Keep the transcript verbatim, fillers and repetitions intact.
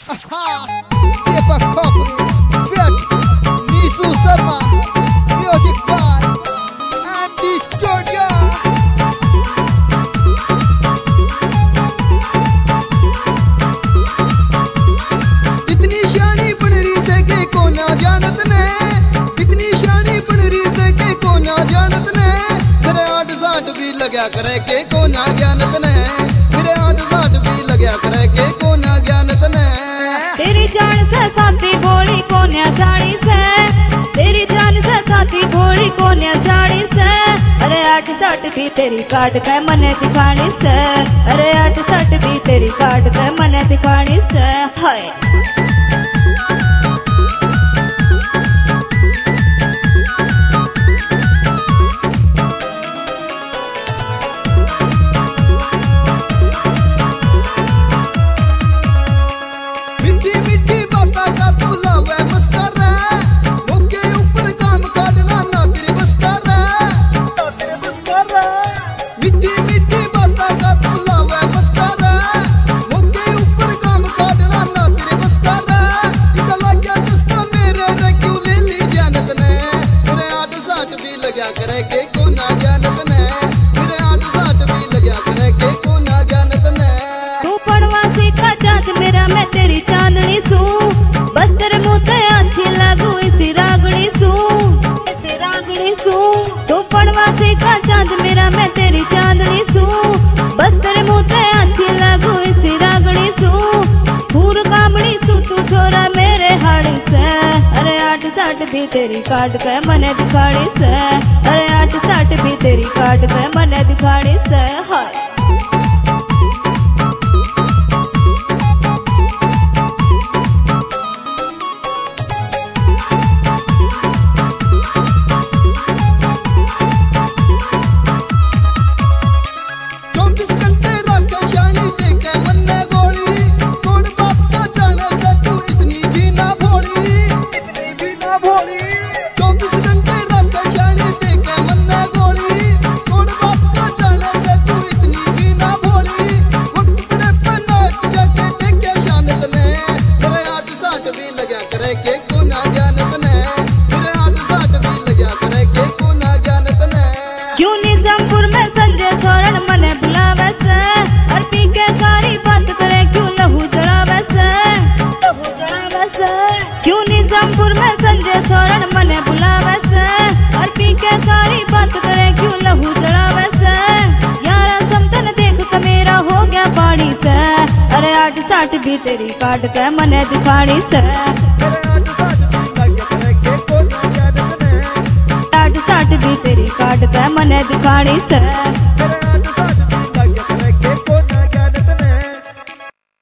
Deepak Khokri, Fit, Nisu Sharma, Music by Andy Studio. इतनी शानी बनरी से के को ना जानत ने, इतनी शानी बनरी से के को ना जानत ने, मेरे आठ साठ भी लग्या करे के को ना ज्ञानत ने, मेरे आठ साठ भी लग्या करे के को ना ज्ञानत ने। तेरी जान से साथी भोली कोन्या साड़ी से, तेरी जान से साथी भोली कोन्या साड़ी से, अरे आठ साठ भी तेरी काट के मने दिखानी से, अरे आठ साठ भी तेरी काट के मने दिखानी से। हाय मिठी मिठी बाता का तू लावे मस्करा, मौके ऊपर काम काटना ना तेरी बस्करा। मिठी मिठी बाता का तू लावे मस्करा, मौके ऊपर काम काटना ना तेरी बस्करा। इस लग्या जिसका मेरे रे क्यों ले ली जानत ने, मेरे आठ साठ भी लग्या करे के को ना जानत ने, मेरे आठ साठ भी लग्या करे के को ना जानत ने। तू पड़वासी का चाँद मेरा मैं तेरी चांदनी सू, बस तेरे मुँह से अच्छी लागू इसी रागड़ी सू, इसी रागड़ी सू। तू पड़वासी का चाँद मेरा मैं तेरी चांदनी सू, बस तेरे मुँह से अच्छी लागू इसी रागड़ी सू। फूल कामड़ी सू तू छोरा मेरे हाड़ी से, अरे आठ साठ भी तेरी काट के मने दिखाड़ी से, अरे आठ साठ भी तेरी काट के मने दिखाड़ी से। हाय चौबीस घंटे रखे शानी देखे मन में गोली, कोड बात का जाने से तू इतनी भी ना भोली, इतनी भी ना भोली। चौबीस घंटे रखे शानी देखे मन में गोली, कोड बात का जाने से तू इतनी भी ना भोली। वक्त पड़े पर नाच जाके देखे शानत ने, मेरे आठ साठ भी लग्या करे के को ना जानत ने, मेरे आठ साठ भी लग्या करे के को ना जानत ने। क्यों निजामपुर में संजय सोरण मने बुलावे से, और पी के सारी बात करे क्यों लहू जलावे से, लहू जलावे से। क्यों निजामपुर में संजय सोरण मने बुलावे से, और पी के सारी बात करे क्यों लहू जलावे से। यारा समतन देख के मेरा हो गया पानी से, अरे आठ साठ भी तेरी काट के मने दिखाड़ी से, आठ साठ भी तेरी काट के मने दिखाड़ी से।